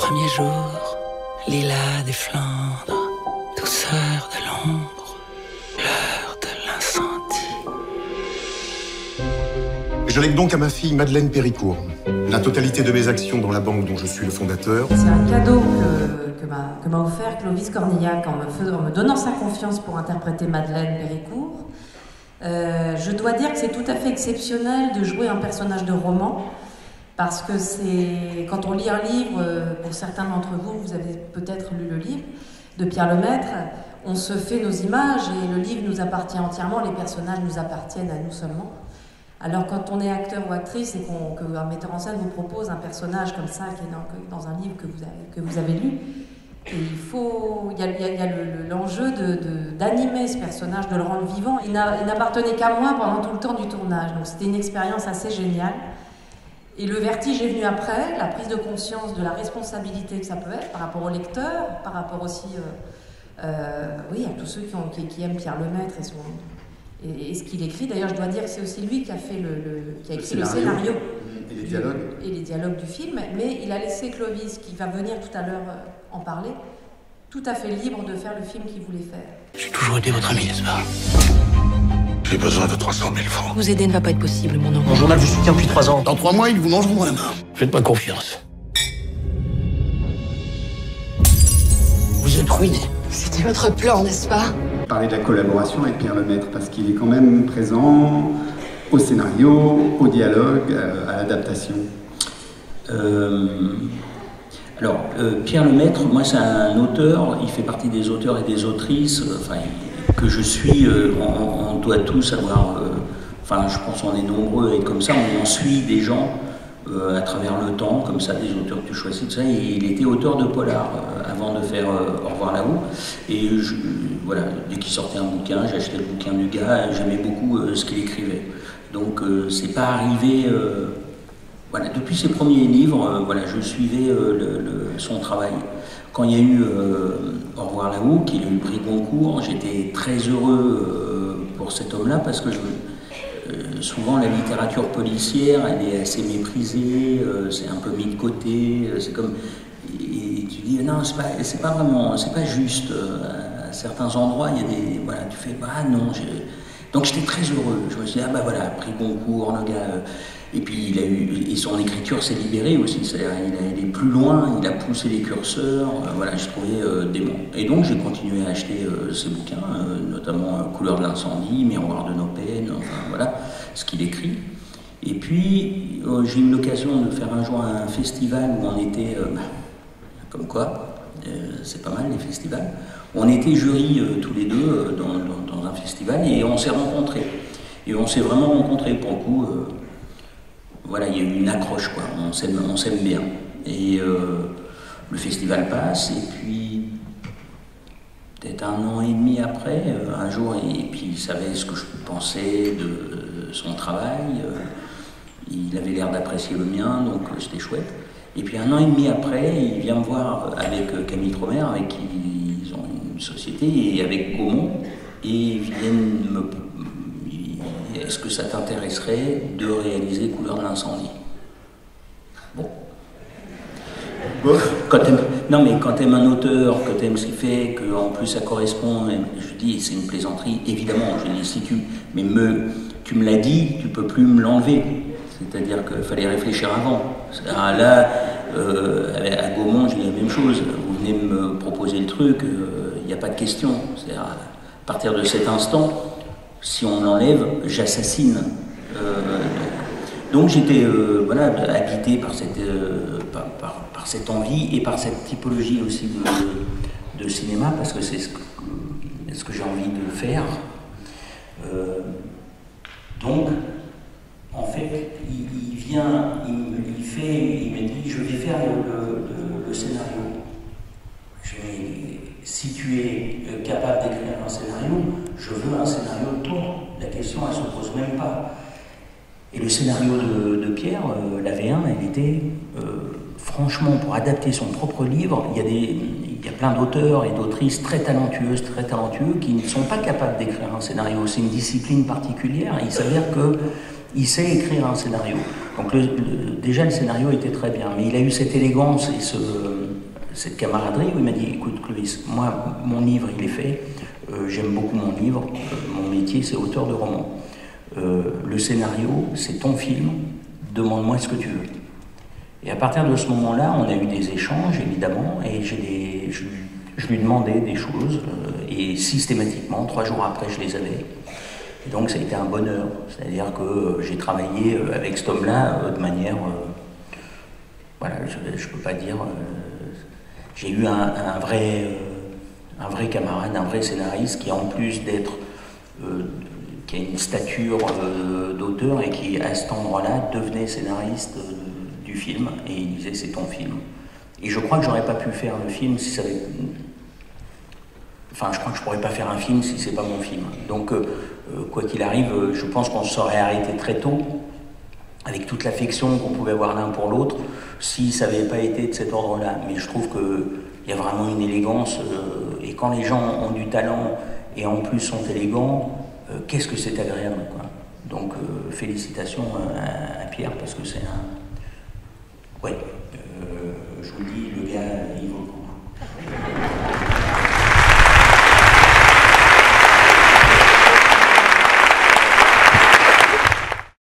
premiers jours, lilas des Flandres, douceur de l'ombre, l'heure de l'incendie. Je lègue donc à ma fille Madeleine Péricourt la totalité de mes actions dans la banque dont je suis le fondateur. C'est un cadeau que m'a offert Clovis Cornillac en me donnant sa confiance pour interpréter Madeleine Péricourt. Je dois dire que c'est tout à fait exceptionnel de jouer un personnage de roman, parce que quand on lit un livre, pour certains d'entre vous, vous avez peut-être lu le livre de Pierre Lemaitre, on se fait nos images et le livre nous appartient entièrement, les personnages nous appartiennent à nous seulement. Alors quand on est acteur ou actrice et qu'un metteur en scène vous propose un personnage comme ça qui est dans un livre que vous avez lu, et il y a l'enjeu d'animer ce personnage, de le rendre vivant. Il n'appartenait qu'à moi pendant tout le temps du tournage, donc c'était une expérience assez géniale. Et le vertige est venu après, la prise de conscience de la responsabilité que ça peut être par rapport au lecteur, par rapport aussi à tous ceux qui aiment Pierre Lemaitre et ce qu'il écrit. D'ailleurs, je dois dire que c'est aussi lui qui a écrit le scénario et les dialogues. Et les dialogues du film, mais il a laissé Clovis, qui va venir tout à l'heure en parler, tout à fait libre de faire le film qu'il voulait faire. J'ai toujours été votre ami, n'est-ce pas? J'ai besoin de 300 000 francs. Vous aider ne va pas être possible, mon oncle. Mon journal vous soutient depuis 3 ans. Dans 3 mois, ils vous mangeront la main. Faites-moi confiance. Vous êtes ruiné. C'était votre plan, n'est-ce pas? Parler de la collaboration avec Pierre Lemaitre, parce qu'il est quand même présent au scénario, au dialogue, à l'adaptation. Pierre Lemaitre, moi c'est un auteur, il fait partie des auteurs et des autrices que je suis, on doit tous avoir, je pense qu'on est nombreux et comme ça, on suit des gens à travers le temps, comme ça, des auteurs que tu choisis, tout ça, et il était auteur de polar avant de faire Au revoir là-haut, et dès qu'il sortait un bouquin, j'achetais le bouquin du gars, j'aimais beaucoup ce qu'il écrivait. Donc c'est pas arrivé... depuis ses premiers livres, je suivais son travail. Quand il y a eu Au revoir là-haut, qu'il a eu le prix Goncourt, j'étais très heureux pour cet homme-là, parce que souvent la littérature policière, elle est assez méprisée, c'est un peu mis de côté, c'est comme... Et tu dis, non, c'est pas vraiment, c'est pas juste. À certains endroits, il y a des... tu fais, non, donc j'étais très heureux. Je me suis dit, prix Goncourt, le gars... Et puis et son écriture s'est libérée aussi, c'est-à-dire il est plus loin, il a poussé les curseurs, je trouvais dément. Et donc j'ai continué à acheter ses bouquins, notamment Couleur de l'incendie, Miroir de nos peines, ce qu'il écrit. Et puis j'ai eu l'occasion de faire un jour un festival où on était, comme quoi, c'est pas mal les festivals, on était jury tous les deux dans un festival et on s'est rencontrés. Et on s'est vraiment rencontrés pour le coup. Il y a eu une accroche, quoi. On s'aime bien. Et le festival passe, et puis peut-être 1 an et demi après, un jour, et puis il savait ce que je pensais de son travail. Il avait l'air d'apprécier le mien, donc c'était chouette. Et puis 1 an et demi après, il vient me voir avec Camille Tromer, avec qui ils ont une société, et avec Gaumont, et ils viennent me... Est-ce que ça t'intéresserait de réaliser Couleur de l'incendie? Bon. Quand t'aimes un auteur, que t'aimes ce qu'il fait, qu'en plus ça correspond, je dis, c'est une plaisanterie, évidemment, je dis, mais tu me l'as dit, tu peux plus me l'enlever. C'est-à-dire qu'il fallait réfléchir avant. Là, à Gaumont, j'ai dit la même chose. Vous venez me proposer le truc, il n'y a pas de question. C'est-à-dire, à partir de cet instant, si on l'enlève, j'assassine. Donc j'étais habité par cette envie et par cette typologie aussi de cinéma, parce que c'est ce que j'ai envie de faire. Donc, en fait, il vient, il me dit, je vais faire le scénario. Si tu es capable d'écrire un scénario, je veux un scénario de toi. La question, elle ne se pose même pas. Et le scénario de Pierre, la V1, elle était, franchement, pour adapter son propre livre, il y a plein d'auteurs et d'autrices très talentueux, qui ne sont pas capables d'écrire un scénario. C'est une discipline particulière, et il s'avère qu'il sait écrire un scénario. Donc déjà le scénario était très bien, mais il a eu cette élégance et cette camaraderie où il m'a dit, écoute Clovis, moi mon livre il est fait, j'aime beaucoup mon livre, mon métier c'est auteur de roman. Le scénario c'est ton film, demande-moi ce que tu veux. Et à partir de ce moment-là, on a eu des échanges évidemment, et je lui demandais des choses, et systématiquement, 3 jours après je les avais. Et donc ça a été un bonheur, c'est-à-dire que j'ai travaillé avec cet homme-là de manière, voilà, je peux pas dire, j'ai eu un vrai camarade, un vrai scénariste qui en plus d'être, qui a une stature d'auteur et qui à cet endroit-là devenait scénariste du film et il disait c'est ton film. Et je crois que j'aurais pas pu faire le film si ça avait... Enfin, je crois que je pourrais pas faire un film si c'est pas mon film. Donc, quoi qu'il arrive, je pense qu'on se serait arrêté très tôt, avec toute l'affection qu'on pouvait avoir l'un pour l'autre, si ça n'avait pas été de cet ordre-là. Mais je trouve qu'il y a vraiment une élégance, et quand les gens ont du talent et en plus sont élégants, qu'est-ce que c'est agréable, quoi. Donc, félicitations à Pierre, parce que c'est un... Ouais, je vous le dis, le gars, il vaut le coup.